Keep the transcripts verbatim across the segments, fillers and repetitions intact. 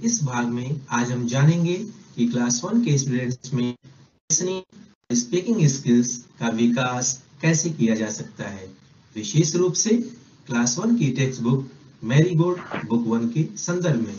इस भाग में आज हम जानेंगे कि क्लास वन के स्टूडेंट्स में लिसनिंग और स्पीकिंग स्किल्स का विकास कैसे किया जा सकता है, विशेष रूप से क्लास वन की text book Marigold book one के संदर्भ में।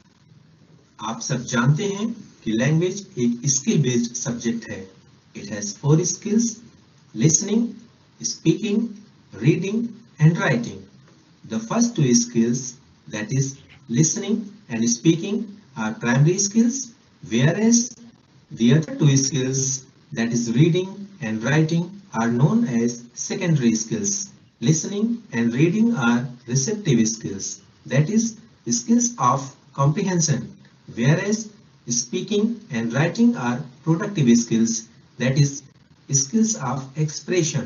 आप सब जानते हैं कि लैंग्वेज एक स्किल बेस्ड सब्जेक्ट है। It has four skills: listening, speaking, reading and writing. The first two skills, that is listening and speaking, are primary skills, whereas the other two skills, that is reading and writing, are known as secondary skills. Listening and reading are receptive skills, that is skills of comprehension, whereas speaking and writing are productive skills, that is skills of expression.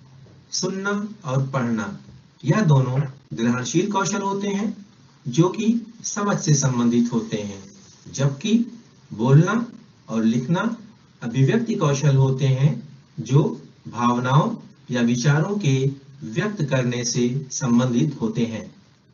सुनना और पढ़ना यह दोनों ग्रहणशील कौशल होते हैं जो कि समझ से संबंधित होते हैं, जबकि बोलना और लिखना अभिव्यक्ति कौशल होते हैं जो भावनाओं या विचारों के व्यक्त करने से संबंधित होते हैं।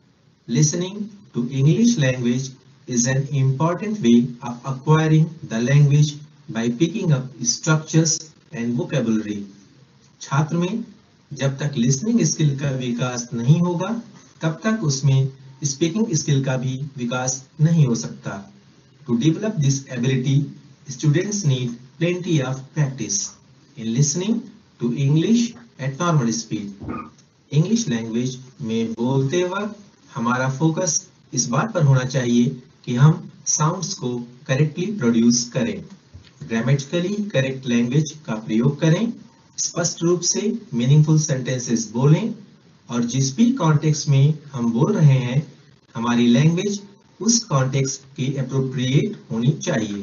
Listening to English language is an important way of acquiring the language by picking up structures and vocabulary. छात्र में जब तक लिसनिंग स्किल का विकास नहीं होगा तब तक उसमें स्पीकिंग स्किल का भी विकास नहीं हो सकता। To develop this ability, students need plenty of practice in listening to English at normal speed. English language में बोलते वक्त हमारा फोकस इस बात पर होना चाहिए कि हम साउंड्स को करेक्टली प्रोड्यूस करें, ग्रामेटिकली करेक्ट लैंग्वेज का प्रयोग करें, स्पष्ट रूप से मीनिंगफुल सेंटेंसेस बोलें और जिस भी कॉन्टेक्स्ट में हम बोल रहे हैं हमारी लैंग्वेज उस कॉन्टेक्स्ट के एप्रोप्रिएट होनी चाहिए।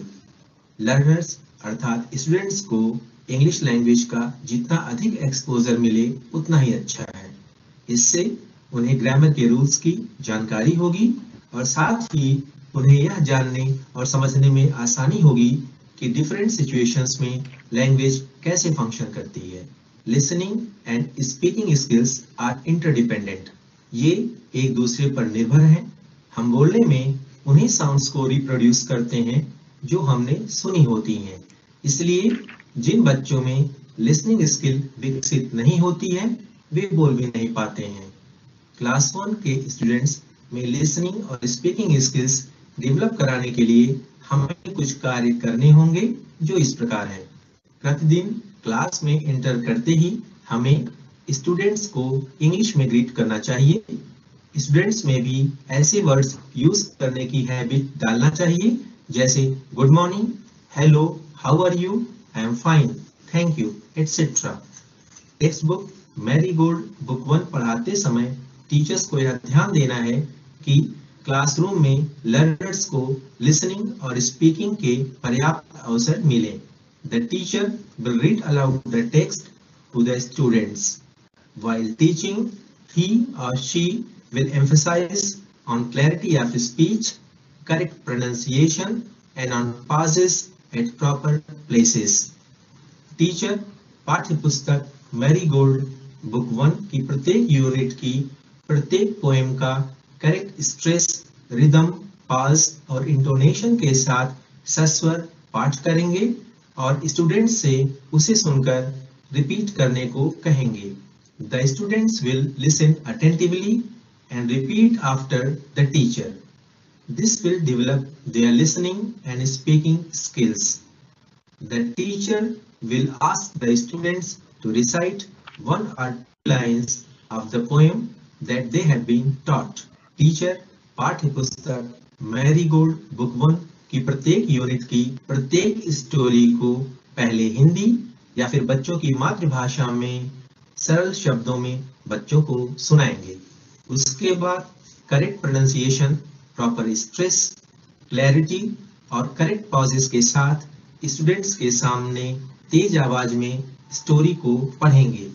लर्नर्स अर्थात स्टूडेंट्स को इंग्लिश लैंग्वेज का जितना अधिक एक्सपोजर मिले उतना ही अच्छा है। इससे उन्हें ग्रामर के रूल्स की जानकारी होगी और साथ ही उन्हें यह जानने और समझने में आसानी होगी कि डिफरेंट सिचुएशंस में लैंग्वेज कैसे फंक्शन करती है। Listening and speaking skills are interdependent, ये एक दूसरे पर निर्भर हैं। हम बोलने में उन्हीं साउंड्स को रिप्रोड्यूस करते हैं जो हमने सुनी होती हैं, इसलिए जिन बच्चों में लिसनिंग स्किल विकसित नहीं होती है वे बोल भी नहीं पाते हैं। क्लास वन के स्टूडेंट्स में लिसनिंग और स्पीकिंग स्किल्स डेवलप कराने के लिए हमें कुछ कार्य करने होंगे जो इस प्रकार है। प्रतिदिन क्लास में एंटर करते ही हमें स्टूडेंट्स को इंग्लिश में ग्रीट करना चाहिए। स्टूडेंट्स में भी ऐसे वर्ड्स यूज करने की हैबिट डालना चाहिए जैसे good morning, hello, how are you, I am fine, thank you, etcetera. Text book Marigold book one पढ़ाते समय टीचर्स को यह ध्यान देना है कि क्लासरूम में लर्नर्स को लिसनिंग और स्पीकिंग के पर्याप्त अवसर मिले। The teacher will read aloud the text to the students. While teaching, he or she will emphasize on clarity of speech, correct pronunciation, and on pauses at proper places. Teacher पाठ्य पुस्तक marigold book one की प्रत्येक unit की प्रत्येक poem का correct stress, rhythm, पाज और intonation के साथ सस्वर पाठ करेंगे और स्टूडेंट्स से उसे सुनकर रिपीट करने को कहेंगे। The students will listen attentively and repeat after the teacher. This will develop their listening and speaking skills. The teacher will ask the students to recite one or two lines of the poem that they have been taught. Teacher पाठ्य पुस्तक marigold book one की प्रत्येक unit की प्रत्येक story को पहले हिंदी या फिर बच्चों की मातृभाषा में सरल शब्दों में बच्चों को सुनाएंगे। उसके बाद correct pronunciation, proper stress, clarity और करेक्ट पॉजेस के साथ स्टूडेंट्स के सामने तेज आवाज में स्टोरी को पढ़ेंगे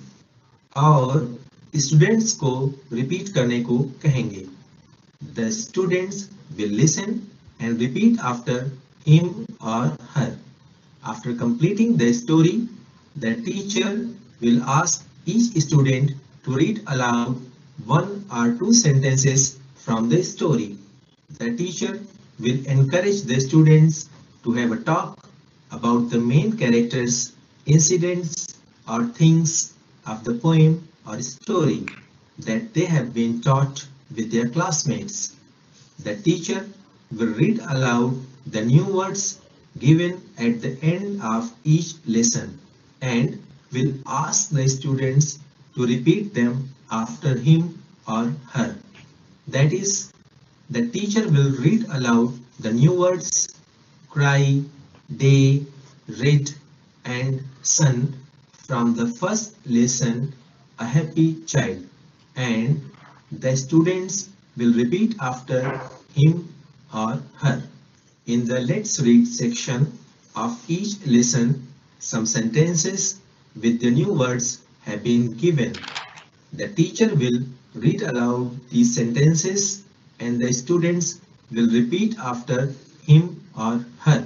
और स्टूडेंट्स को रिपीट करने को कहेंगे। The students will listen and repeat after him or her. After completing the story, the teacher will ask each student to read aloud one or two sentences from the story. The teacher will encourage the students to have a talk about the main characters, incidents, or things of the poem or story that they have been taught with their classmates. The teacher will read aloud the new words given at the end of each lesson and will ask the students to repeat them after him or her. That is, the teacher will read aloud the new words cry, day, red, and sun from the first lesson, A Happy Child, and the students will repeat after him or her. In the Let's Read section of each lesson, some sentences with the new words have been given. The teacher will read aloud these sentences and the students will repeat after him or her.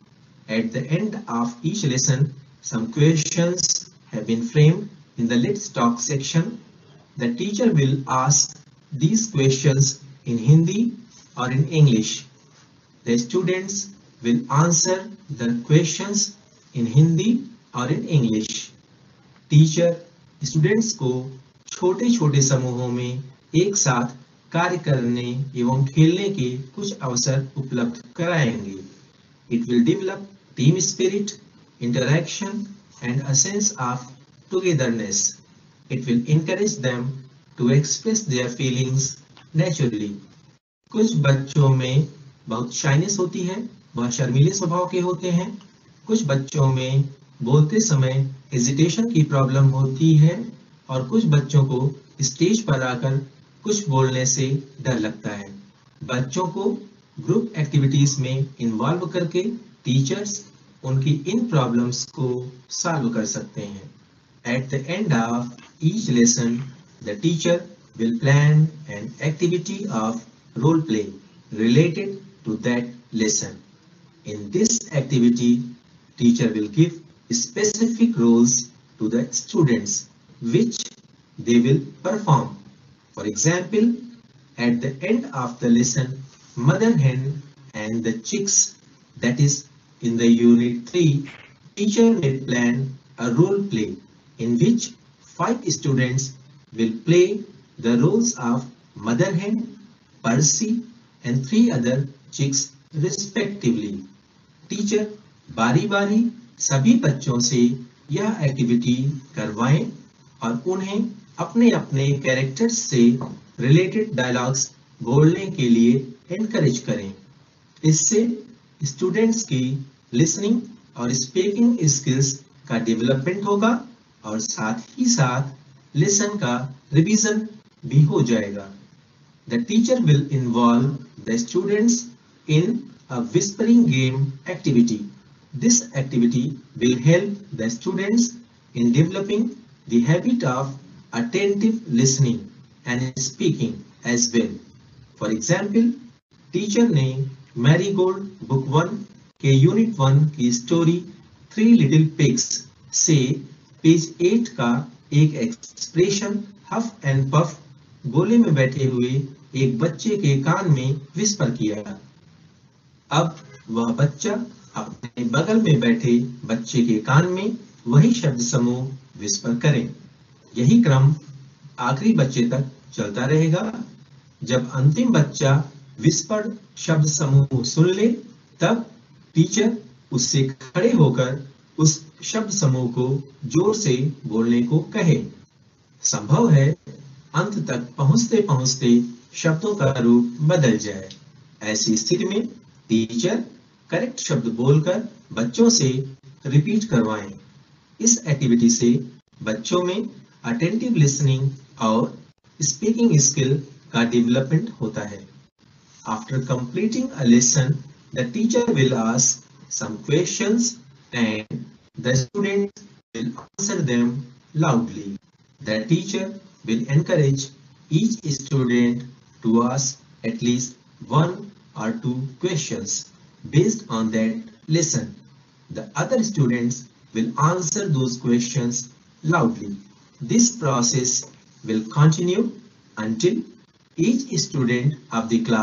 At the end of each lesson, some questions have been framed in the Let's Talk section. The teacher will ask these questions in Hindi or in English. The students will answer the questions in Hindi or in English. Teacher students को छोटे छोटे समूहों में एक साथ कार्य करने एवं खेलने के कुछ अवसर उपलब्ध कराएंगे. It will develop team spirit, interaction, and a sense of togetherness. It will encourage them to express their feelings naturally. कुछ बच्चों में बहुत शाइनेस होती है, वह शर्मीले स्वभाव के होते हैं. कुछ बच्चों में बोलते समय हेजिटेशन की प्रॉब्लम होती है और कुछ बच्चों को स्टेज पर आकर कुछ बोलने से डर लगता है. बच्चों को ग्रुप एक्टिविटीज में इन्वॉल्व करके टीचर्स उनकी इन प्रॉब्लम्स को सॉल्व कर सकते हैं. At the end of each lesson the teacher will plan an activity of role play related to that lesson. In this activity, teacher will give specific roles to the students which they will perform. For example, at the end of the lesson, Mother Hen and the Chicks, that is in the unit three, teacher may plan a role play in which five students will play the roles of Mother Hen, Percy, and three other chicks respectively. Teacher बारी-बारी सभी बच्चों से यह activity करवाएं और उन्हें अपने अपने कैरेक्टर्स से रिलेटेड डायलॉग्स बोलने के लिए एनकरेज करें. इससे स्टूडेंट्स की लिसनिंग और स्पीकिंग स्किल्स का डेवलपमेंट होगा और साथ ही साथ लेसन का रिवीजन भी हो जाएगा. The teacher will involve the students in a whispering game activity. This activity will help the students in developing the habit of attentive listening and speaking as well. For example, teacher ने Marigold book one के unit one की story three little pigs से page eight का एक expression हफ and puff गोले में बैठे हुए एक बच्चे के कान में विस्पर किया. अब वह बच्चा अपने बगल में बैठे बच्चे के कान में वही शब्द समूह विस्पर करे. यही क्रम आखिरी बच्चे तक चलता रहेगा. जब अंतिम बच्चा विस्पर शब्द समूह सुन ले, तब टीचर उससे खड़े होकर उस शब्द समूह को जोर से बोलने को कहे. संभव है अंत तक पहुंचते पहुंचते शब्दों का रूप बदल जाए. ऐसी स्थिति में टीचर करेक्ट शब्द बोलकर बच्चों से रिपीट करवाएं. इस एक्टिविटी से बच्चों में अटेंटिव लिसनिंग और स्पीकिंग स्किल का डेवलपमेंट होता है. After completing a lesson, the teacher will ask some questions and the students will answer them loudly. The teacher will encourage each student to ask at least one or two questions based on that lesson. The other students will answer those questions loudly. This process will continue until each student of the class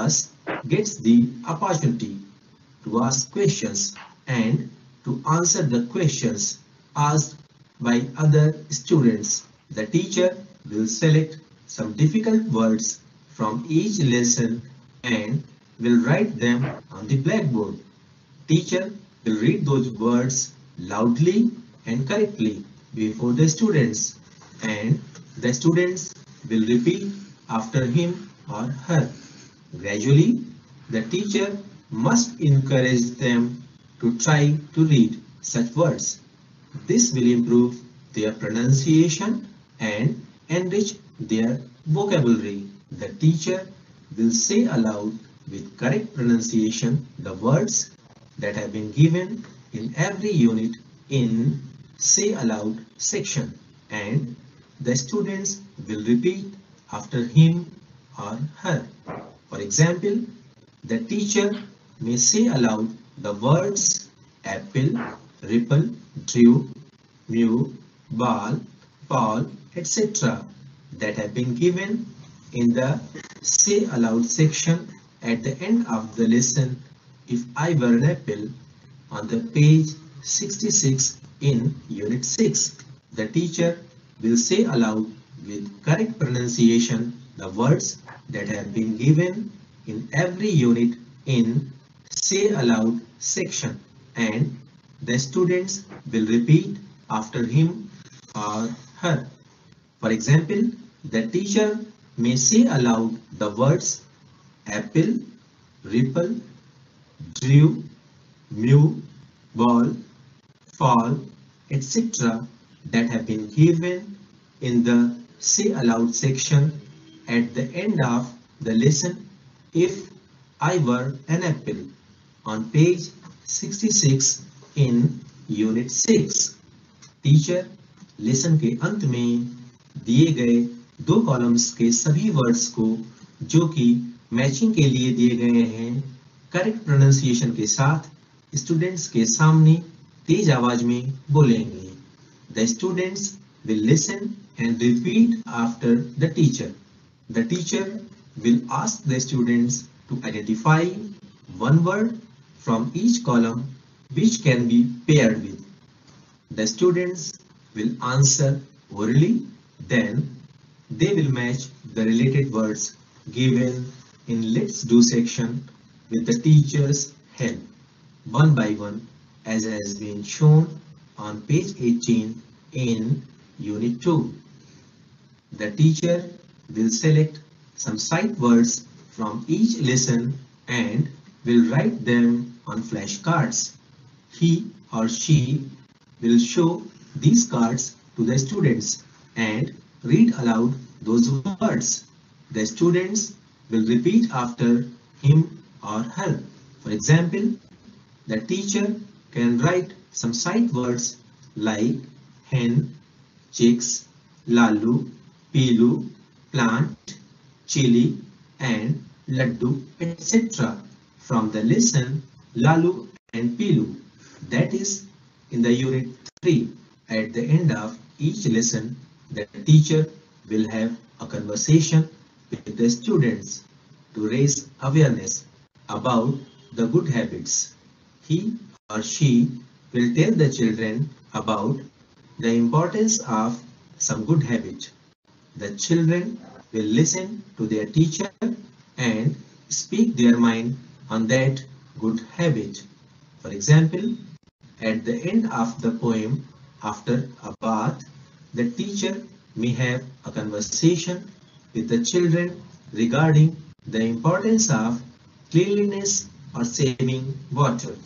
gets the opportunity to ask questions and to answer the questions asked by other students. The teacher will select some difficult words from each lesson and will write them on the blackboard. Teacher will read those words loudly and correctly before the students, and the students will repeat after him or her. Gradually, the teacher must encourage them to try to read such words. This will improve their pronunciation and enrich their vocabulary. The teacher will say aloud with correct pronunciation the words that have been given in every unit in Say Aloud section, and the students will repeat after him or her. For example, the teacher may say aloud the words apple, ripple, drew, mew, ball, ball, et cetera that have been given in the Say Aloud section at the end of the lesson. If I were an apple on the page sixty-six in Unit six, the teacher will say aloud with correct pronunciation the words that have been given in every unit in Say Aloud section, and the students will repeat after him or her. For example, the teacher may say aloud the words apple, ripple, drew, mew, ball, fall, et cetera that have been given in the Say Aloud section at the end of the lesson. If I were an apple on page sixty-six in Unit six. Teacher lesson के अंत में दिए गए दो columns के सभी words को जो कि मैचिंग के लिए दिए गए हैं करेक्ट प्रोनाउंसिएशन के साथ स्टूडेंट्स के सामने तेज आवाज में बोलेंगे. The students will listen and repeat after the teacher. The teacher will ask the students to identify one word from each column which can be paired with. The students will answer orally, then they will match the related words given in Let's Do section with the teacher's help, one by one, as has been shown on page eighteen in Unit two. The teacher will select some sight words from each lesson and will write them on flashcards. He or she will show these cards to the students and read aloud those words. The students will repeat after him or her. For example, the teacher can write some sight words like hen, chicks, lalu, pilu, plant, chili, and laddu, et cetera from the lesson Lalu and Pilu, that is in the Unit three. At the end of each lesson, the teacher will have a conversation with the students to raise awareness about the good habits. He or she will tell the children about the importance of some good habit. The children will listen to their teacher and speak their mind on that good habit. For example, at the end of the poem, after a bath, the teacher may have a conversation with the children regarding the importance of cleanliness or saving water.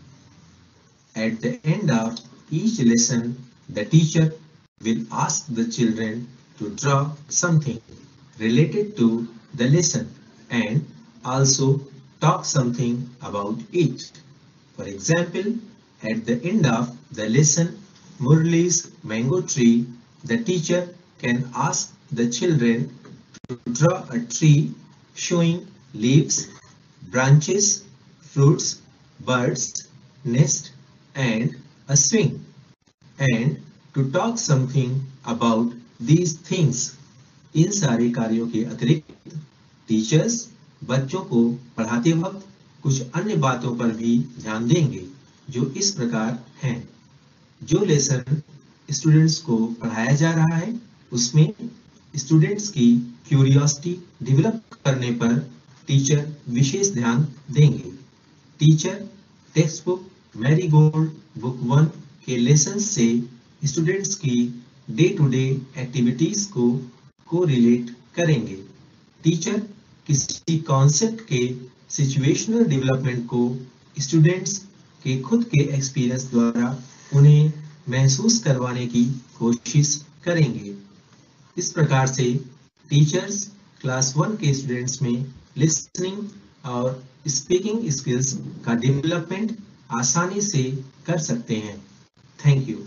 At the end of each lesson, the teacher will ask the children to draw something related to the lesson and also talk something about it. For example, at the end of the lesson Murli's mango tree, the teacher can ask the children to draw a tree showing leaves, branches, fruits, birds, nest, and a swing, and to talk something about these things. इन सारे कार्यों के अतिरिक्त teachers बच्चों को पढ़ाते वक्त कुछ अन्य बातों पर भी ध्यान देंगे जो इस प्रकार हैं। जो लेसन स्टूडेंट्स को पढ़ाया जा रहा है उसमें स्टूडेंट्स की क्यूरियोसिटी डेवलप करने पर टीचर विशेष ध्यान देंगे। Teacher text book Marigold book one के लेसन से स्टूडेंट्स की डे टू डे एक्टिविटीज को कोरिलेट करेंगे। टीचर किसी कॉन्सेप्ट के सिचुएशनल डेवलपमेंट को स्टूडेंट्स के खुद के एक्सपीरियंस द्वारा उन्हें महसूस करवाने की कोशिश करेंगे। इस प्रकार से टीचर्स क्लास वन के स्टूडेंट्स में लिसनिंग और स्पीकिंग स्किल्स का डेवलपमेंट आसानी से कर सकते हैं। Thank you.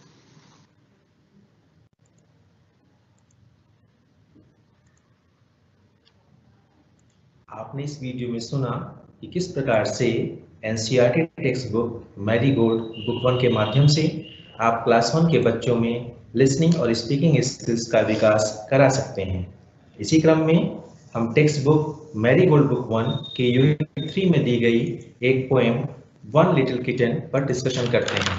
आपने इस वीडियो में सुना कि किस प्रकार से NCERT text book Marigold book one के माध्यम से आप क्लास वन के बच्चों में लिसनिंग और स्पीकिंग स्किल्स का विकास करा सकते हैं। इसी क्रम में हम text book Marigold book one के यूनिट थ्री में दी गई एक पोएम वन लिटिल किटन पर डिस्कशन करते हैं।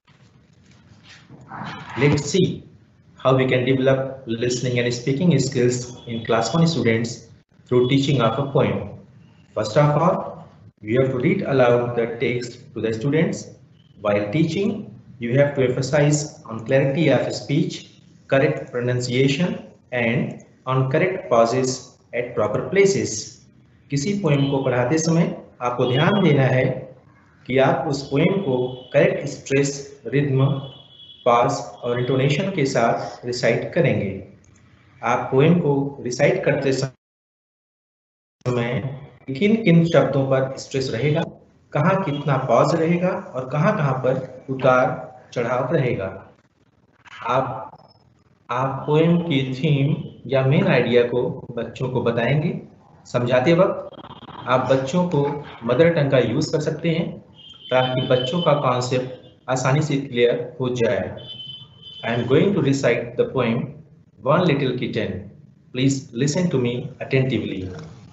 Let's see how we can develop listening and speaking skills in class one students through teaching of a poem. First of all, you have to read aloud the text to the students. While teaching, you have to emphasize on clarity of speech, correct pronunciation, and on correct pauses at proper places. किसी poem को पढ़ाते समय आपको ध्यान देना है कि आप उस पोएम को करेक्ट स्ट्रेस, रिद्म, पास और इंटोनेशन के साथ रिसाइट करेंगे। आप पोएम को रिसाइट करते समय में किन किन शब्दों पर स्ट्रेस रहेगा, कहाँ कितना पॉज रहेगा और कहाँ कहाँ पर उतार चढ़ाव रहेगा। आप आप पोएम की थीम या मेन आइडिया को बच्चों को बताएंगे। समझाते वक्त आप बच्चों को मदर टंग का यूज कर सकते हैं ताकि बच्चों का कॉन्सेप्ट आसानी से क्लियर हो जाए। I am going to recite the poem one little kitten. Please listen to me attentively.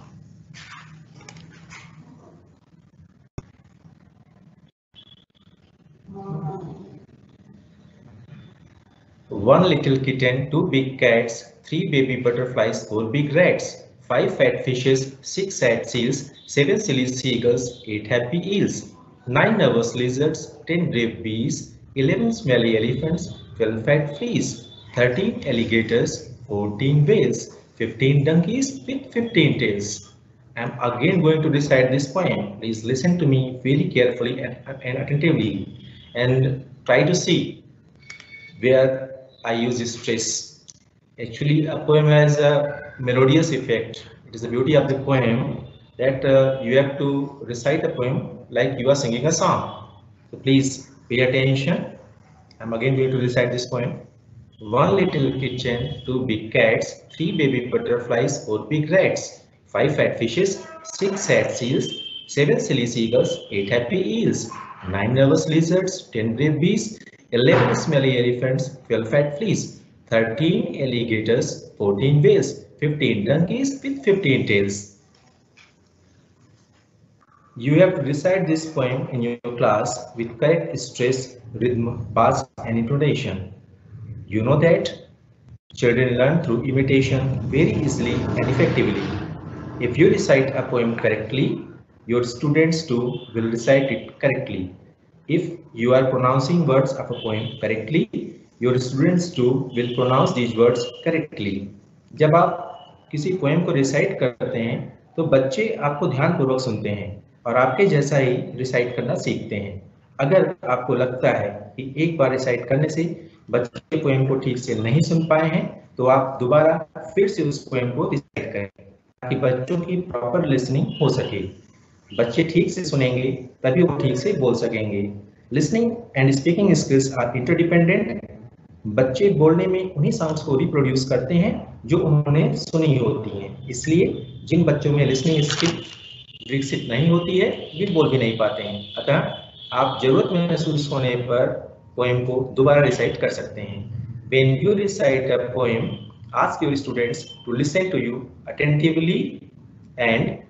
One little kitten, two big cats, three baby butterflies, four big rats, five fat fishes, six sad seals, seven silly seagulls, eight happy eels, nine nervous lizards, ten brave bees, eleven smelly elephants, twelve fat fleas, thirteen alligators, fourteen whales, fifteen donkeys with fifteen tails. I am again going to recite this poem. Please listen to me very carefully and, and attentively and try to see where I use stress. Actually, a poem has a melodious effect. It is the beauty of the poem that uh, you have to recite a poem like you are singing a song. So please pay attention. I'm again going to recite this poem. One little kitchen, two big cats, three baby butterflies, four big rats, five fat fishes, six sad seals, seven silly seagulls, eight happy eels, nine nervous lizards, ten brave bees, eleven smelly elephants, twelve fat fleas, thirteen alligators, fourteen whales, fifteen donkeys with fifteen tails. You have to recite this poem in your class with correct stress, rhythm, pass and intonation. You know that children learn through imitation very easily and effectively. If you recite a poem correctly, your students too will recite it correctly. If you are pronouncing words of a poem correctly, your students too will pronounce these words correctly. जब आप किसी poem को recite करते हैं तो बच्चे आपको ध्यानपूर्वक सुनते हैं और आपके जैसा ही रिसाइट करना सीखते हैं। अगर आपको लगता है कि एक बार रिसाइट करने से बच्चे पोएम को ठीक से नहीं सुन पाए हैं तो आप दोबारा फिर से उस पोएम को रिसाइट करें ताकि बच्चों की प्रॉपर लिसनिंग हो सके। बच्चे ठीक से सुनेंगे तभी वो ठीक से बोल सकेंगे। Listening and speaking skills are interdependent. बच्चे बोलने में उन्हीं साउंड्स को रिप्रोड्यूस करते हैं जो उन्होंने सुनी होती हैं। इसलिए जिन बच्चों में लिसनिंग स्किल विकसित नहीं होती है वे बोल भी नहीं पाते हैं। अतः आप जरूरत महसूस होने पर पोएम को दोबारा रिसाइट कर सकते हैं। When you recite a poem, ask your students to listen to you attentively and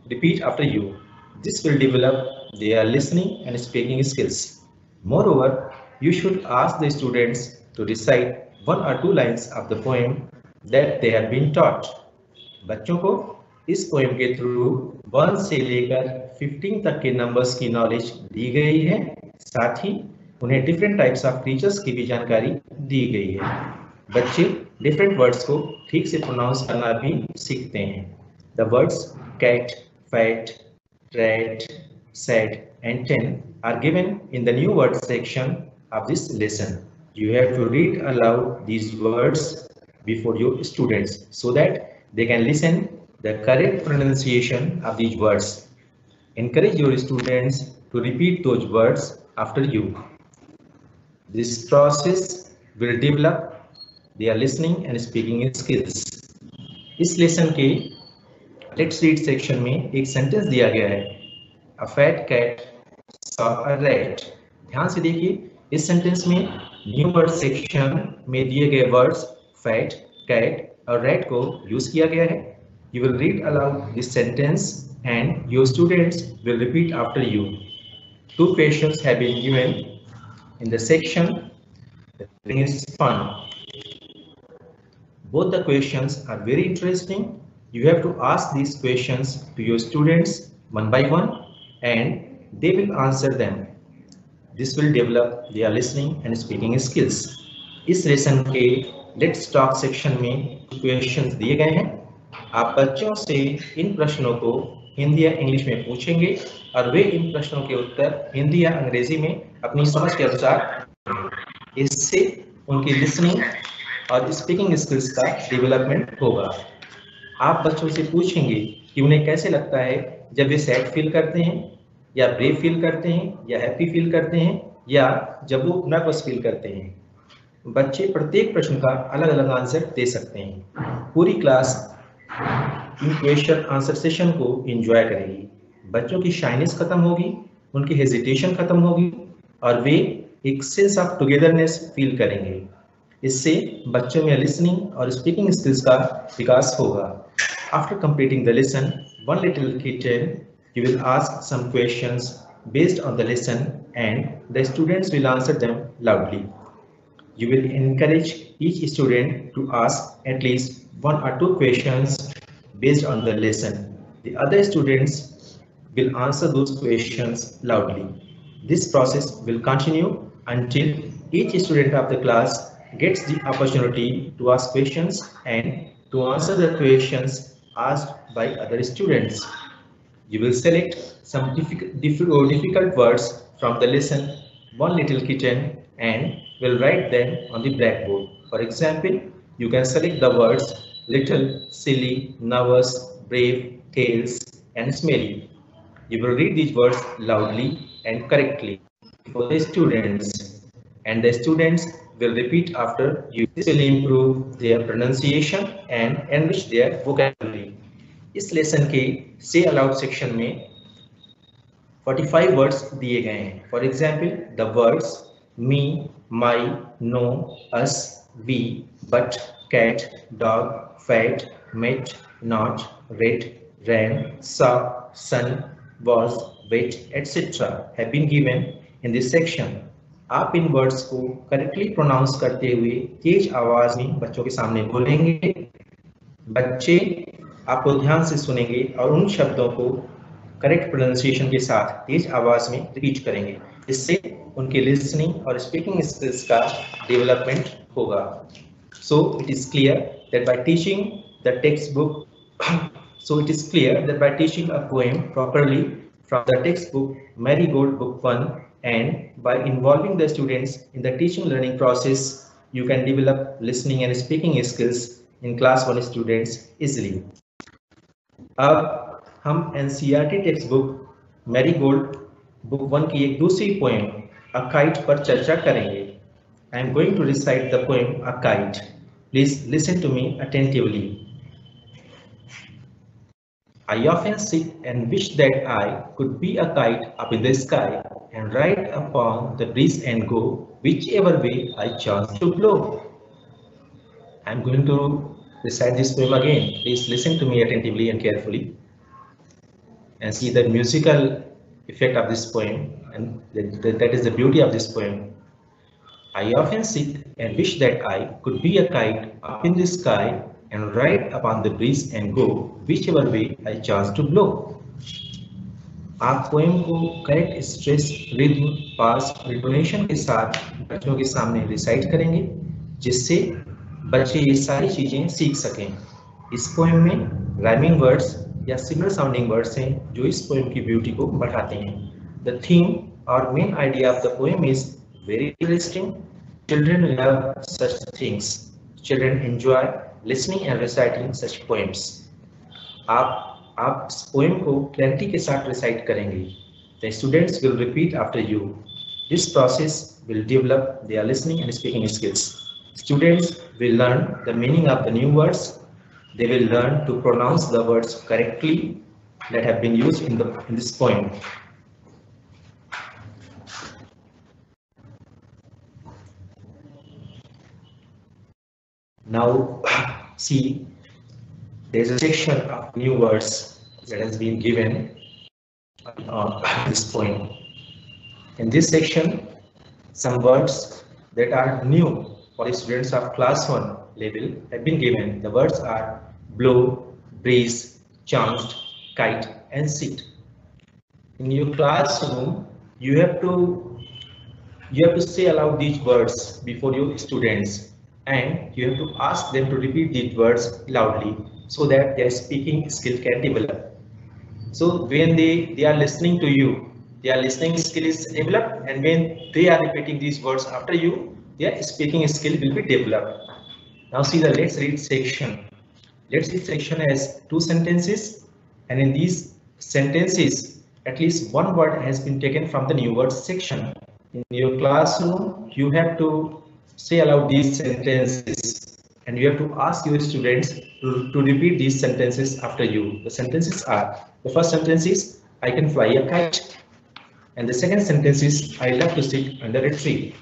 repeat after you. This will develop their listening and speaking skills. Moreover, you should ask the students to recite one or two lines of the poem that they have been taught. बच्चों को इस poem के through one से लेकर fifteen तक के numbers की knowledge दी गई है, साथ ही उन्हें डिफरेंट टाइप्स ऑफ क्रीचर्स की भी जानकारी दी गई है। बच्चे डिफरेंट वर्ड्स को ठीक से प्रोनाउंस करना भी सीखते हैं। The words cat, fat, rat, sad and ten are given in the new word section of this lesson. You have to read aloud these words before your students so that they can listen the correct pronunciation of these words. Encourage your students to repeat those words after you. This process will develop their listening and speaking skills. इस lesson के let's read section में एक sentence दिया गया है, a fat cat saw a rat. ध्यान से देखिए, इस सेंटेंस में न्यू वर्ड सेक्शन में दिए गए वर्ड्स फैट, कैट और रैट को यूज किया गया है। You will read aloud this sentence and your students will repeat after you. Two questions have been given in the section is fun. Both the questions are very interesting. You have to ask these questions to your students one by one and they will answer them. This will develop their listening and speaking skills. इस lesson के Let's Talk section में questions दिए गए हैं। आप बच्चों से इन प्रश्नों को हिंदी या इंग्लिश में पूछेंगे और वे इन प्रश्नों के उत्तर हिंदी या अंग्रेजी में अपनी समझ के अनुसार। इससे उनकी लिसनिंग और स्पीकिंग स्किल्स का डेवलपमेंट होगा। आप बच्चों से पूछेंगे कि उन्हें कैसे लगता है जब वे सैड फील करते हैं या ब्रेव फील करते हैं या हैप्पी फील करते हैं या जब वो नर्वस फील करते हैं। बच्चे प्रत्येक प्रश्न का अलग अलग आंसर दे सकते हैं। पूरी क्लास इन क्वेश्चन आंसर सेशन को एंजॉय करेगी। बच्चों की शाइनेस खत्म होगी, उनकी हेजिटेशन खत्म होगी और वे एक सेंस ऑफ टुगेदरनेस फील करेंगे। इससे बच्चों में लिसनिंग और स्पीकिंग स्किल्स का विकास होगा। After completing the lesson, one little kitten, you will ask some questions based on the lesson and the students will answer them loudly. You will encourage each student to ask at least one or two questions based on the lesson. The other students will answer those questions loudly. This process will continue until each student of the class gets the opportunity to ask questions and to answer the questions asked by other students. You will select some difficult, difficult words from the lesson One Little Kitten and will write them on the blackboard. For example, you can select the words little, silly, nervous, brave, tails and smelly. You will read these words loudly and correctly for the students, and the students will repeat after you. This will improve their pronunciation and enrich their vocabulary. इस lesson के say aloud section में forty-five words दिए गए हैं। For example, the words me, my, no, us, we, but, cat, dog, fat, met, not, red, ran, saw, sun, was, wet, et cetera have been given in this section. आप इन words को correctly pronounce करते हुए तेज आवाज में बच्चों के सामने बोलेंगे। बच्चे आपको ध्यान से सुनेंगे और उन शब्दों को करेक्ट प्रोनाउंसिएशन के साथ तेज आवाज में रिपीट करेंगे। इससे उनके लिसनिंग और स्पीकिंग स्किल्स का डेवलपमेंट होगा। So it is clear that by teaching the text book so it is clear that by teaching a poem properly from the textbook Marigold Book one and by involving the students in the teaching learning process, you can develop listening and speaking skills in class one students easily. अब हम N C E R T text book Marigold book one की एक दूसरी poem a kite पर चर्चा करेंगे। I am going to recite the poem A Kite. Please listen to me attentively. I often sit and wish that I could be a kite up in the sky and ride upon the breeze and go whichever way I chance to blow. I am going to recite this poem again. Please listen to me attentively and carefully. and see the musical effect of this poem, and that, that is the beauty of this poem. I often sit and wish that I could be a kite up in the sky and ride upon the breeze and go whichever way I chance to blow. आप poem को correct stress, rhythm, pause, intonation के साथ बच्चों के सामने recite करेंगे, जिससे बच्चे ये सारी चीजें सीख सकें। इस पोएम में राइमिंग वर्ड्स या सिमिलर साउंडिंग वर्ड्स हैं जो इस पोएम की ब्यूटी को बढ़ाते हैं। द थीम और main idea of the poem is very interesting. Children love such things. Children enjoy listening and reciting such poems. आप आप इस पोएम को क्लैरिटी के साथ रिसाइट करेंगे। The students will repeat after you. This process will develop their listening and speaking skills. Students will learn the meaning of the new words. They will learn to pronounce the words correctly that have been used in the in this poem. Now, see, there's a section of new words that has been given on this poem. In this section, some words that are new for the students of class one level have been given. The words are blow, breeze, chanced, kite, and sit. In your classroom, you have to you have to say aloud these words before your students, and you have to ask them to repeat these words loudly so that their speaking skill can develop. So when they they are listening to you, their listening skill is developed, and when they are repeating these words after you, their speaking skill will be developed. Now see the let's read section. Let's read section has two sentences, and in these sentences at least one word has been taken from the new words section. In your classroom, you have to say aloud these sentences, and you have to ask your students to, to repeat these sentences after you. The sentences are, the first sentence is, I can fly a kite, and the second sentence is, I love to sit under a tree.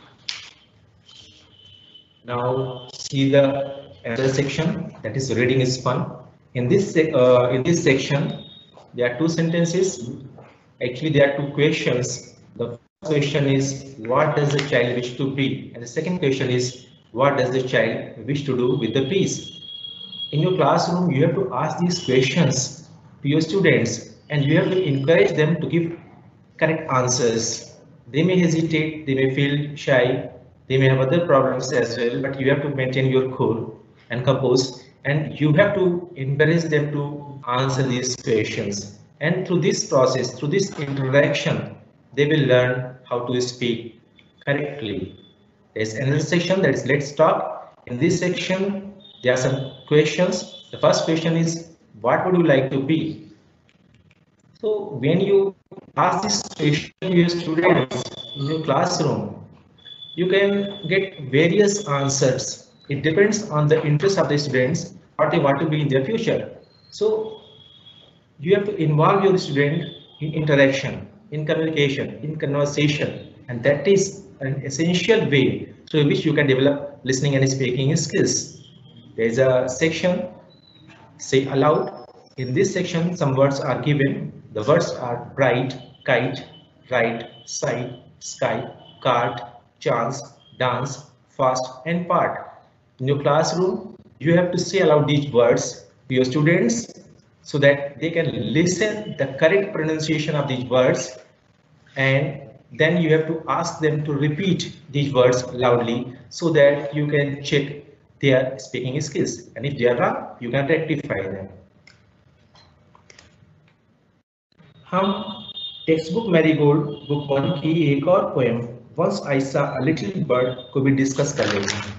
Now see the other section, that is reading is fun. In this uh, in this section, there are two sentences. Actually, there are two questions. The question is, what does the child wish to be? And the second question is, what does the child wish to do with the peas? In your classroom, you have to ask these questions to your students, and you have to encourage them to give correct answers. They may hesitate, they may feel shy, they may have other problems as well, but you have to maintain your cool and compose, and you have to encourage them to answer these questions. And through this process, through this interaction, they will learn how to speak correctly. There's another section that is let's talk. In this section, there are some questions. The first question is, what would you like to be? So when you ask this question to your students in your classroom, you can get various answers. It depends on the interest of the students, what they want to be in their future. So you have to involve your student in interaction, in communication, in conversation, and that is an essential way through which you can develop listening and speaking skills. There is a section, say aloud. In this section, some words are given. The words are bright, kite, ride, side, sky, cart, chance, dance, fast, and part. In your classroom, you have to say aloud these words to your students so that they can listen the correct pronunciation of these words, and then you have to ask them to repeat these words loudly so that you can check their speaking skills, and if they are wrong, you can rectify them. हम text book Marigold book one की एक और poem once I saw a little bird को भी discuss कर लेते हैं।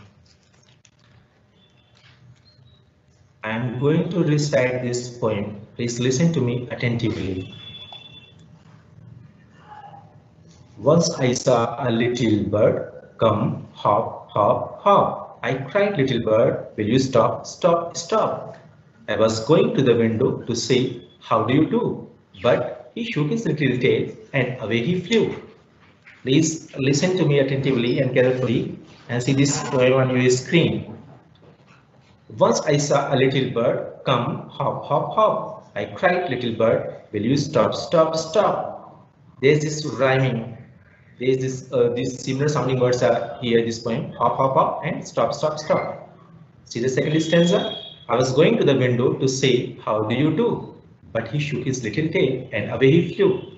I am going to recite this poem. Please listen to me attentively. Once I saw a little bird come hop, hop, hop. I cried, little bird, will you stop, stop, stop? I was going to the window to say, how do you do? But he shook his little tail and away he flew. Please listen to me attentively and carefully and see this poem on your screen. Once I saw a little bird come hop, hop, hop. I cried, little bird, will you stop, stop, stop? There's this rhyming. There's this, uh, these similar sounding words are here in this poem. Hop, hop, hop, and stop, stop, stop. See the second stanza? I was going to the window to say, how do you do? But he shook his little tail and away he flew.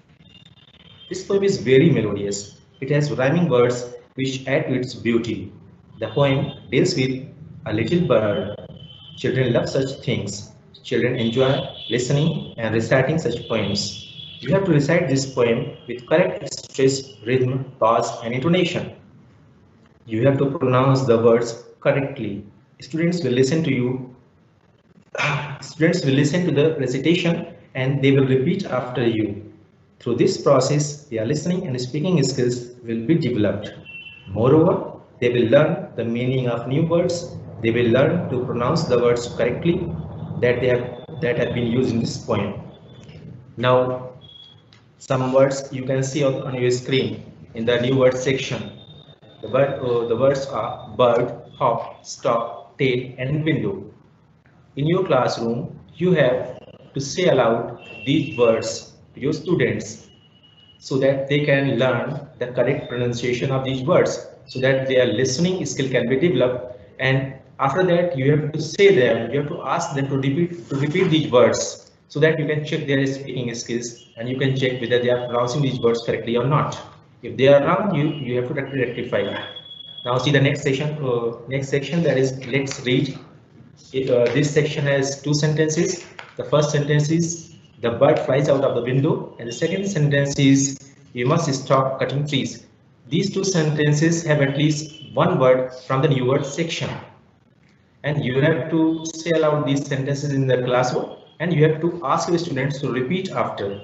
This poem is very melodious. It has rhyming words which add to its beauty. The poem deals with a little bird. Children love such things. Children enjoy listening and reciting such poems. You have to recite this poem with correct stress, rhythm, pause, and intonation. You have to pronounce the words correctly. Students will listen to you. Students will listen to the recitation and they will repeat after you. Through this process, their listening and speaking skills will be developed. Moreover, they will learn the meaning of new words. They will learn to pronounce the words correctly that they have that have been used in this poem. Now, some words you can see on, on your screen in the new word section. The, word, uh, the words are bird, hop, stop, tail, and window. In your classroom, you have to say aloud these words to your students so that they can learn the correct pronunciation of these words, so that their listening skill can be developed. And after that, you have to say them, you have to ask them to repeat, to repeat these words so that you can check their speaking skills and you can check whether they are pronouncing these words correctly or not. If they are wrong, you, you have to rectify. Now see the next section, uh, next section that is let's read. It, uh, this section has two sentences. The first sentence is the bird flies out of the window, and the second sentence is you must stop cutting trees. These two sentences have at least one word from the new word section. And you have to say aloud these sentences in the classroom and you have to ask your students to repeat after.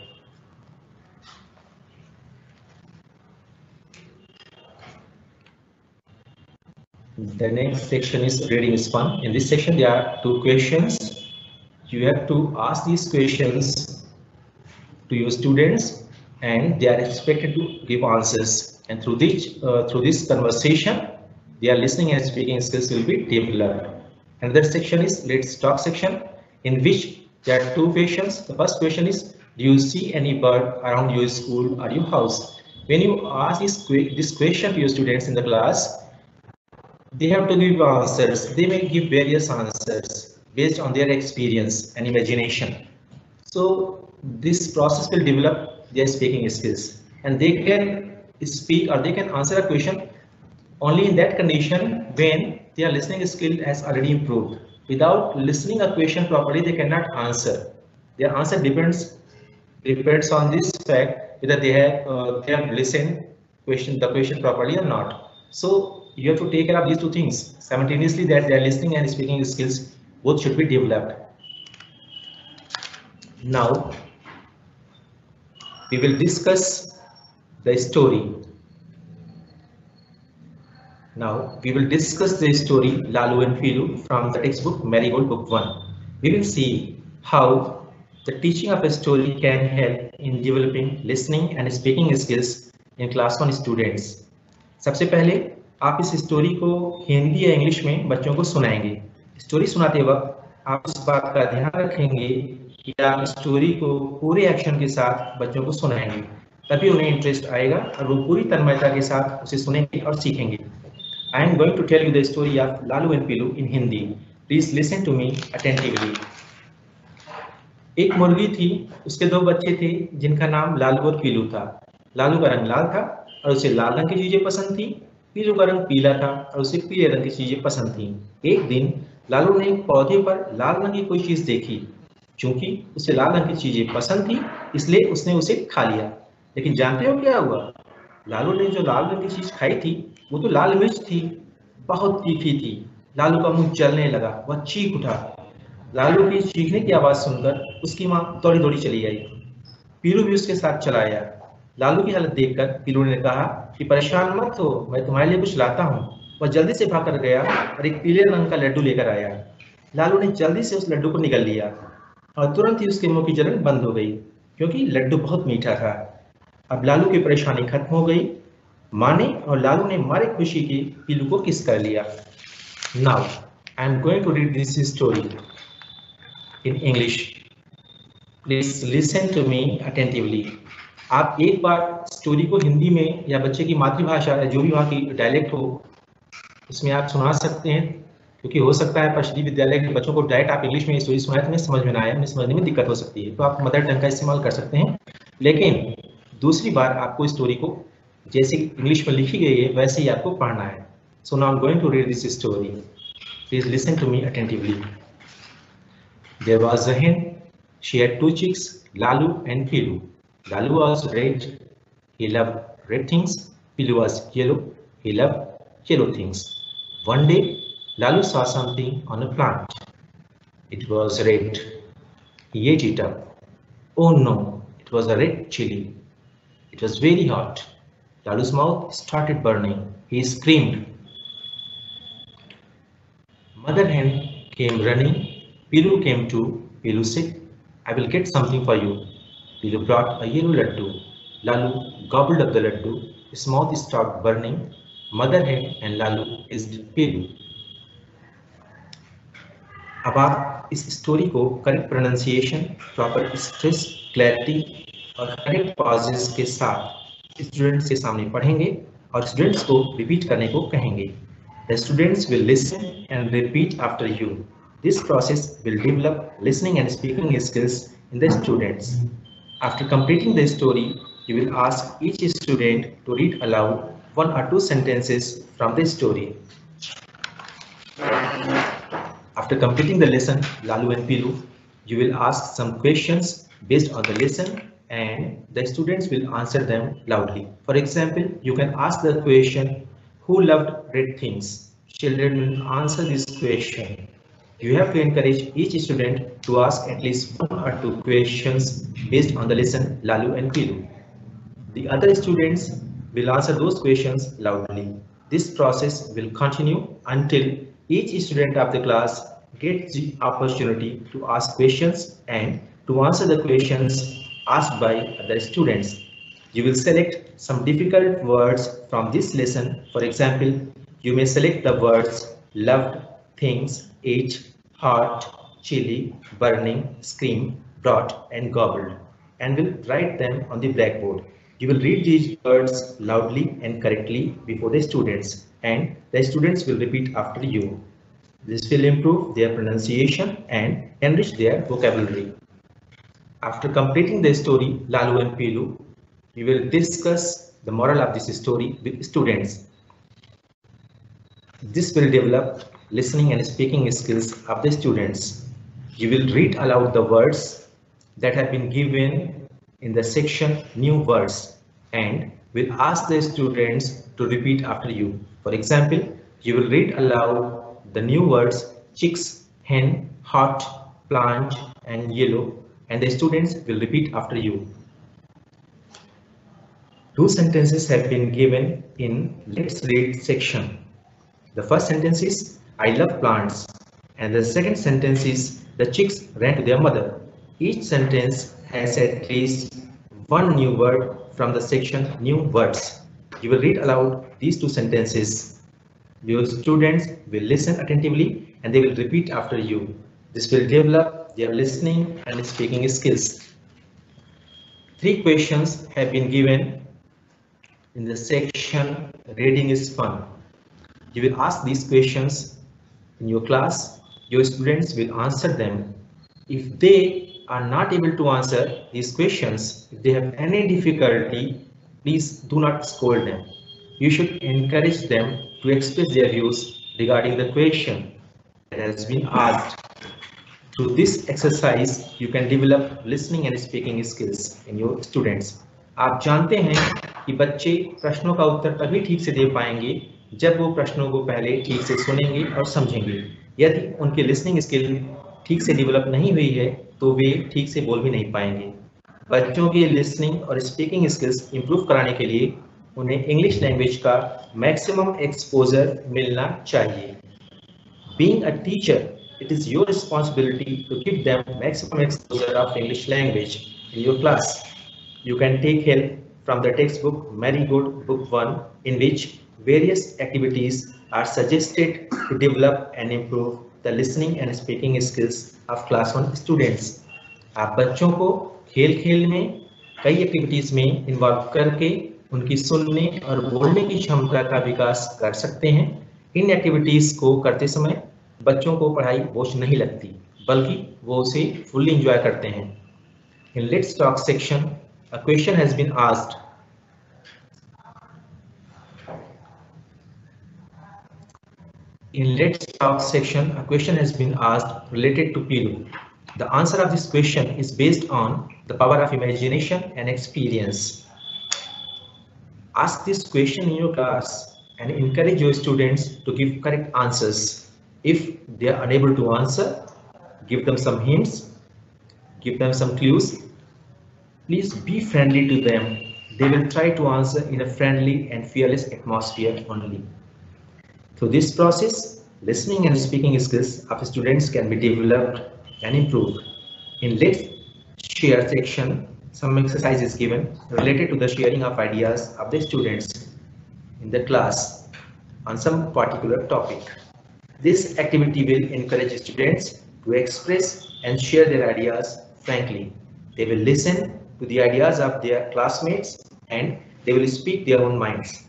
The next section is reading is fun. In this section, there are two questions. You have to ask these questions to your students and they are expected to give answers. And through this, uh, through this conversation, their listening and speaking skills will be developed. Another section is let's talk section, in which there are two questions. The first question is, do you see any bird around your school or your house? When you ask this, this question to your students in the class, they have to give answers. They may give various answers based on their experience and imagination. So this process will develop their speaking skills and they can speak or they can answer a question only in that condition when their listening skill has already improved. Without listening a question properly, they cannot answer. Their answer depends depends on this fact whether they have uh, they have listened question the question properly or not. So you have to take care of these two things simultaneously, that their listening and speaking skills both should be developed. Now we will discuss the story. Now we will discuss the story Lalu and Philu from the textbook Marigold Book one. We will see how the teaching of a story can help in developing listening and speaking skills in class one students. सबसे पहले आप इस story को हिंदी या English में बच्चों को सुनाएंगे। स्टोरी सुनाते वक्त आप इस बात का ध्यान रखेंगे कि आप स्टोरी को पूरे एक्शन के साथ बच्चों को सुनाएंगे, तभी उन्हें इंटरेस्ट आएगा और वो पूरी तन्मयता के साथ उसे सुनेंगे और सीखेंगे। I am going to tell you the story of Lalu and Philu in Hindi. Please listen to me attentively. एक मुर्गी थी, उसके दो बच्चे थे जिनका नाम लालू और पीलू था। लालू का रंग लाल था और उसे लाल रंग की चीजें पसंद थी। पीलू का रंग पीला था और उसे पीले रंग की चीजें पसंद थी। एक दिन लालू ने एक पौधे पर लाल रंग की कोई चीज देखी। चूंकि उसे लाल रंग की चीजें पसंद थी, इसलिए उसने उसे खा लिया। लेकिन जानते हो क्या हुआ? लालू ने जो लाल रंग की चीज खाई थी वो तो लाल मिर्च थी, बहुत तीखी थी। लालू का मुंह जलने लगा, वह चीख उठा। लालू की चीखने की आवाज सुनकर उसकी माँ दौड़ी दौड़ी चली आई। पीलू भी उसके साथ चला आया। लालू की हालत देखकर पीलू ने कहा कि परेशान मत हो, मैं तुम्हारे लिए कुछ लाता हूँ। वह जल्दी से भाग कर गया और एक पीले रंग का लड्डू लेकर आया। लालू ने जल्दी से उस लड्डू को निगल लिया और तुरंत ही उसके मुंह की जलन बंद हो गई, क्योंकि लड्डू बहुत मीठा था। अब लालू की परेशानी खत्म हो गई। माँ ने और लालू ने मारे खुशी की पीलू को किस कर लिया। Now I am going to read this story in English. Please listen to me attentively. आप एक बार स्टोरी को हिंदी में या बच्चे की मातृभाषा या जो भी वहाँ की डायलेक्ट हो उसमें आप सुना सकते हैं, क्योंकि हो सकता है पश्चिमी विद्यालय के बच्चों को डायरेक्ट आप इंग्लिश में स्टोरी सुनाए तो उन्हें समझ में ना आए, उन्हें समझने में दिक्कत हो सकती है, तो आप मदर टंग का इस्तेमाल कर सकते हैं। लेकिन दूसरी बार आपको स्टोरी को जैसे इंग्लिश में लिखी गई है वैसे ही आपको पढ़ना है। So now I am going to read this story, please listen to me attentively. There was a hen. She had two chicks, Lalu and Pilu. Lalu was red. He loved red things. Pilu was yellow. He loved yellow things. One day, Lalu saw something on a plant. It was red. He ate it up. Oh no, it was a red chili. It was very hot. Lalu's mouth started burning. He screamed. Mother hen came running. Pilu came too. Pilu said, I will get something for you. Pilu brought a yellow laddu. Lalu gobbled up the laddu. His mouth stopped burning. Mother hen and Lalu is Pilu. अब आप इस story को correct pronunciation, proper stress, clarity और correct pauses के साथ students के सामने पढ़ेंगे और स्टूडेंट्स को रिपीट करने को कहेंगे। The students will listen and repeat after you. This process will develop listening and speaking skills in the students. After completing the story, you will ask each student to read aloud one or two sentences from the story. After completing the lesson, Lalu and Pilu, you will ask some questions based on the lesson and the students will answer them loudly. For example, you can ask the question, who loved red things? Children will answer this question. You have to encourage each student to ask at least one or two questions based on the lesson Lalu and Pilu. The other students will answer those questions loudly. This process will continue until each student of the class gets the opportunity to ask questions and to answer the questions asked by other students. You will select some difficult words from this lesson. For example, you may select the words loved, things, ate, hot, chilly, burning, scream, brought and gobbled and will write them on the blackboard. You will read these words loudly and correctly before the students and the students will repeat after you. This will improve their pronunciation and enrich their vocabulary. After completing the story Lalu and Pilu, we will discuss the moral of this story with students. This will develop listening and speaking skills of the students. You will read aloud the words that have been given in the section new words and will ask the students to repeat after you. For example, you will read aloud the new words chicks, hen, hot, plant and yellow and the students will repeat after you. Two sentences have been given in Let's Read section. The first sentence is I love plants and the second sentence is the chicks ran to their mother. Each sentence has at least one new word from the section new words. You will read aloud these two sentences. Your students will listen attentively and they will repeat after you. This will develop their listening and speaking skills. Three questions have been given in the section Reading is Fun. You will ask these questions in your class. Your students will answer them. If they are not able to answer these questions, if they have any difficulty, please do not scold them. You should encourage them to express their views regarding the question that has been asked. Through this exercise, you can develop listening and speaking skills in your students. आप जानते हैं कि बच्चे प्रश्नों का उत्तर तभी ठीक से दे पाएंगे जब वो प्रश्नों को पहले ठीक से सुनेंगे और समझेंगे। यदि उनकी लिसनिंग स्किल ठीक से डेवलप नहीं हुई है तो वे ठीक से बोल भी नहीं पाएंगे। बच्चों की लिसनिंग और स्पीकिंग स्किल्स इंप्रूव कराने के लिए उन्हें इंग्लिश लैंग्वेज का मैक्सिमम एक्सपोजर मिलना चाहिए। Being a teacher, it is your responsibility to give them maximum exposure of English language in your class. You can take help from the textbook Marigold Book one, in which various activities are suggested to develop and improve the listening and speaking skills of class one students. आप बच्चों को खेल खेल में कई activities में involve करके उनकी सुनने और बोलने की क्षमता का विकास कर सकते हैं। इन एक्टिविटीज को करते समय बच्चों को पढ़ाई बोझ नहीं लगती, बल्कि वो उसे फुल्ली एंजॉय करते हैं। In Let's Talk section, a question has been asked. In Let's Talk section, a question has been asked related to Pilu. The answer of this question is based on the power of imagination and experience. Ask this question in your class and encourage your students to give correct answers. If they are unable to answer, give them some hints, give them some clues. Please be friendly to them. They will try to answer in a friendly and fearless atmosphere only. Through this process, listening and speaking skills of students can be developed and improved. In Let's Share section, some exercise is given related to the sharing of ideas of the students in the class on some particular topic. This activity will encourage students to express and share their ideas frankly. They will listen to the ideas of their classmates and they will speak their own minds.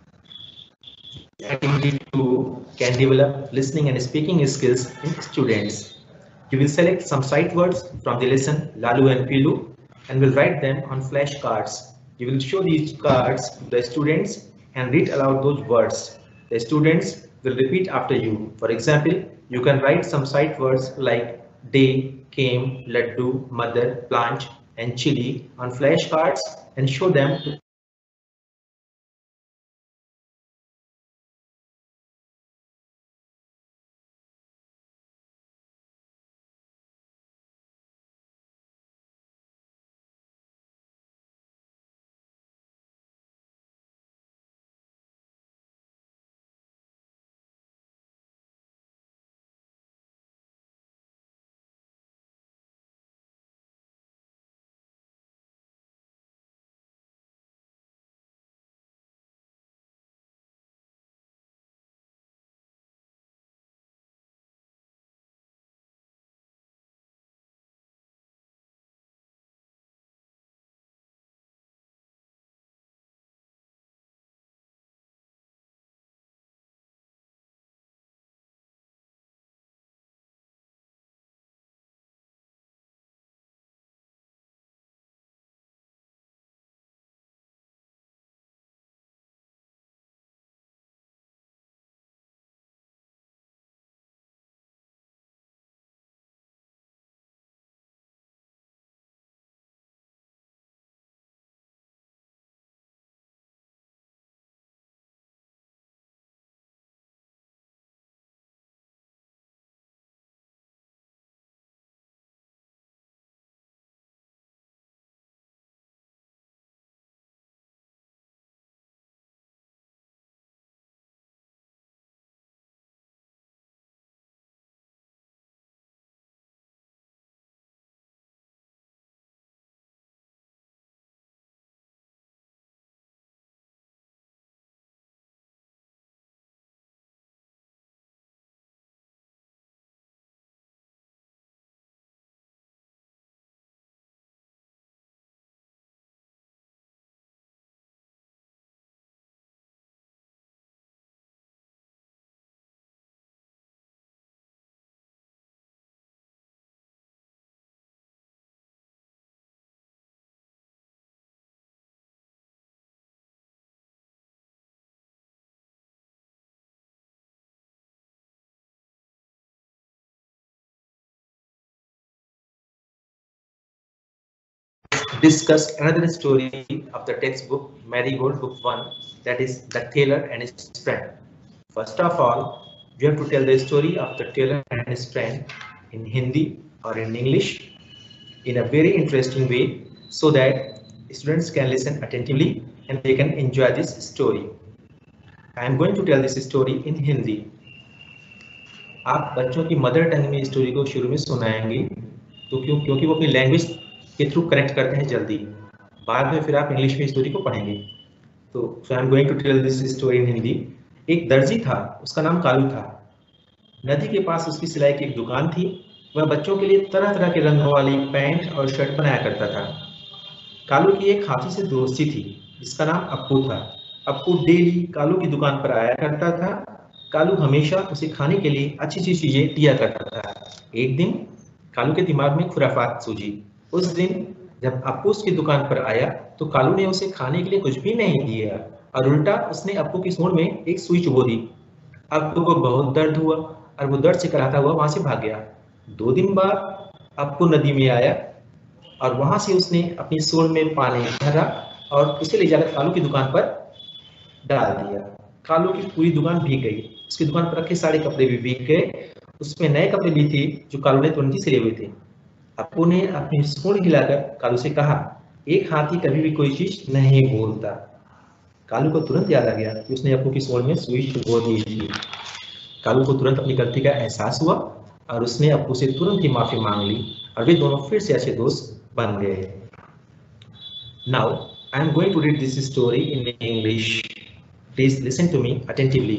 Activity two can develop listening and speaking skills in students. You will select some sight words from the lesson Lalu and Pilu and will write them on flashcards. You will show these cards to the students and read aloud those words. The students will repeat after you. For example, you can write some sight words like day, came, laddu, mother, plant, and chili on flashcards and show them to discuss another story of the textbook Marigold Book one, that is The Tailor and His Friend. First of all, we have to tell the story of the tailor and his friend in Hindi or in English in a very interesting way so that students can listen attentively and they can enjoy this story. I am going to tell this story in Hindi. आप बच्चों की mother tongue में story को शुरू में सुनाएंगे तो क्यों क्योंकि वो अपनी लैंग्वेज के थ्रू कनेक्ट करते हैं जल्दी, बाद में फिर आप इंग्लिश में स्टोरी को पढ़ेंगे। तो so I am going to tell this story in Hindi. एक दर्जी था, उसका नाम कालू था। नदी के पास उसकी सिलाई की एक दुकान थी। वह बच्चों के लिए तरह तरह के रंगों वाली पैंट और शर्ट बनाया करता था। कालू की एक हाथी से दोस्ती थी जिसका नाम अप्पू था। अप्पू डेली कालू की दुकान पर आया करता था। कालू हमेशा उसे खाने के लिए अच्छी अच्छी चीजें दिया करता था। एक दिन कालू के दिमाग में खुराफात सूझी। उस दिन जब अप्पू उसकी दुकान पर आया तो कालू ने उसे खाने के लिए कुछ भी नहीं दिया और उल्टा उसने अप्पू की सूंड में एक सुई चुभो दी। अप्पू को बहुत दर्द हुआ और वो दर्द से कराहता हुआ वहां से भाग गया। दो दिन बाद अप्पू नदी में आया और वहां से उसने अपनी सूंड में पानी भरा और उसे ले जाकर कालू की दुकान पर डाल दिया। कालू की पूरी दुकान भीग गई। उसकी दुकान पर रखे सारे कपड़े भी भीग गए। उसमें नए कपड़े भी थे जो कालू ने तुरंत ही से लिए हुए थे। अप्पू ने अपनी सूंड हिलाकर कालू से कहा, एक हाथी कभी भी कोई चीज नहीं बोलता। कालू को तुरंत याद आ गया कि उसने अप्पू की सूंड में सुई चुभो दी थी। कालू को तुरंत अपनी गलती का एहसास हुआ और उसने अप्पू से तुरंत ही माफी मांग ली और वे दोनों फिर से अच्छे दोस्त बन गए। Now I am going to read this story in English. Please listen to me attentively.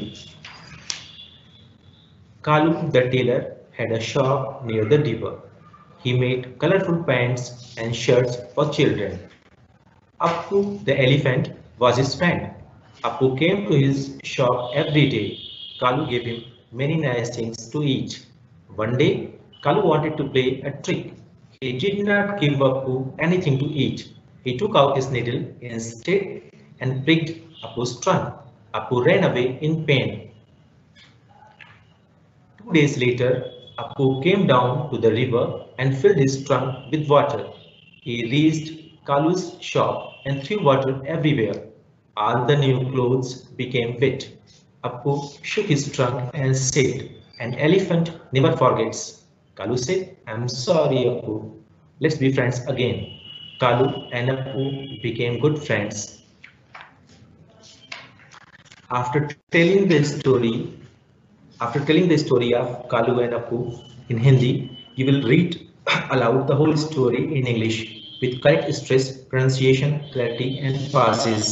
Kalu the tailor had a shop near the river. He made colorful pants and shirts for children. Appu the elephant was his friend. Appu came to his shop every day. Kalu gave him many nice things to eat. One day, Kalu wanted to play a trick. He did not give Appu anything to eat. He took out his needle instead and pricked Appu's trunk. Appu ran away in pain. Two days later, Appu came down to the river and filled his trunk with water. He reached Kalu's shop and threw water everywhere. All the new clothes became wet. Appu shook his trunk and said, an elephant never forgets. Kalu said, I'm sorry, Appu. Let's be friends again. Kalu and Appu became good friends. After telling the story, after telling the story of Kalu and Appu in Hindi, you will read aloud the whole story in English with correct stress, pronunciation, clarity, and pauses.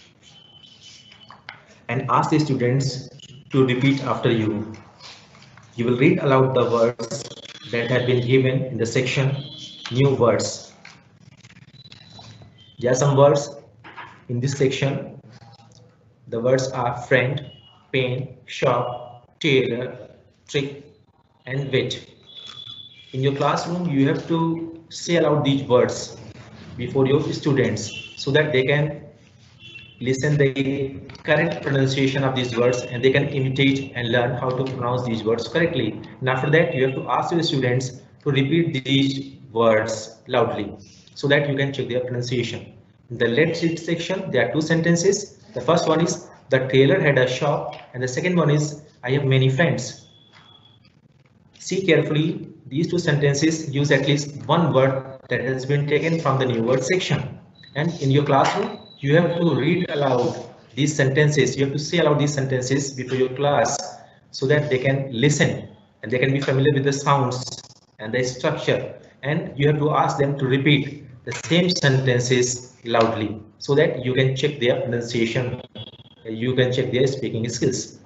And ask the students to repeat after you. You will read aloud the words that have been given in the section New Words. There are some words in this section. The words are friend, pain, shop, tailor, trick, and wit. In your classroom, you have to say aloud these words before your students so that they can listen the correct pronunciation of these words and they can imitate and learn how to pronounce these words correctly. And after that, you have to ask your students to repeat these words loudly so that you can check their pronunciation. In the let's read section, there are two sentences. The first one is, the tailor had a shop, and the second one is, I have many friends. See carefully, these two sentences use at least one word that has been taken from the new word section. And in your classroom, you have to read aloud these sentences. You have to say aloud these sentences before your class so that they can listen and they can be familiar with the sounds and the structure. And you have to ask them to repeat the same sentences loudly so that you can check their pronunciation, you can check their speaking skills.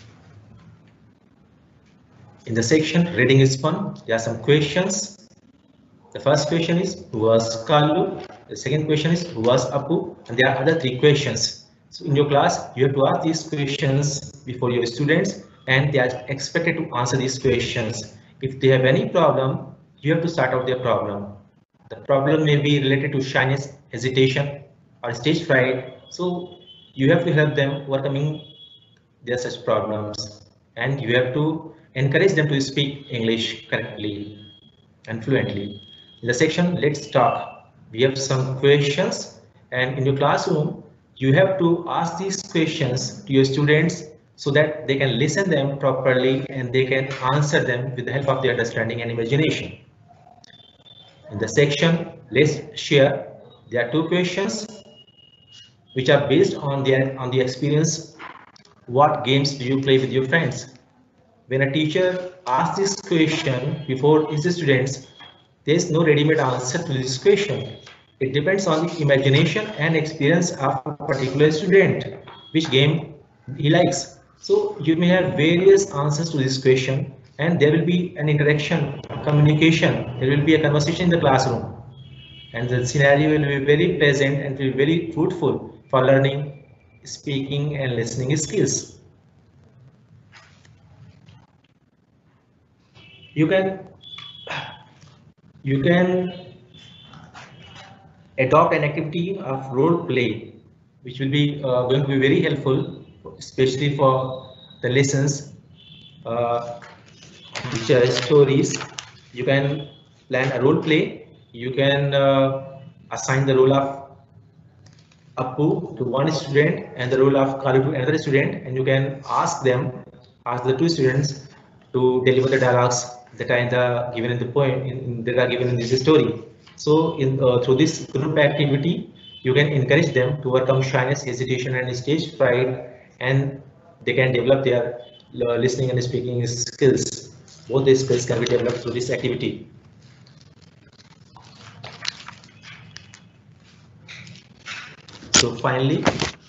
In the section reading is fun, there are some questions. The first question is, who was Kalu? The second question is, who was Appu? And there are other three questions. So in your class, you have to ask these questions before your students and they are expected to answer these questions. If they have any problem, you have to start out their problem. The problem may be related to shyness, hesitation, or stage fright. So you have to help them overcoming their such problems, and you have to encourage them to speak English correctly and fluently. In the section let's talk, we have some questions, and in your classroom you have to ask these questions to your students so that they can listen them properly and they can answer them with the help of their understanding and imagination. In the section let's share, there are two questions which are based on their on the experience. What games do you play with your friends? When a teacher asks this question before his students, there is no ready-made answer to this question. It depends on the imagination and experience of a particular student, which game he likes. So you may have various answers to this question, and there will be an interaction communication. There will be a conversation in the classroom, and the scenario will be very pleasant and will be very fruitful for learning speaking and listening skills. You can you can adopt an activity of role play, which will be uh, going to be very helpful, especially for the lessons uh, which are stories. You can plan a role play. You can uh, assign the role of Appu to one student and the role of Kalu to another student, and you can ask them, ask the two students to deliver the dialogues that are in the given in the poem, in, in, that are given in this story. So, in uh, through this group activity, you can encourage them to overcome shyness, hesitation, and stage fright, and they can develop their uh, listening and speaking skills. Both these skills can be developed through this activity. So finally,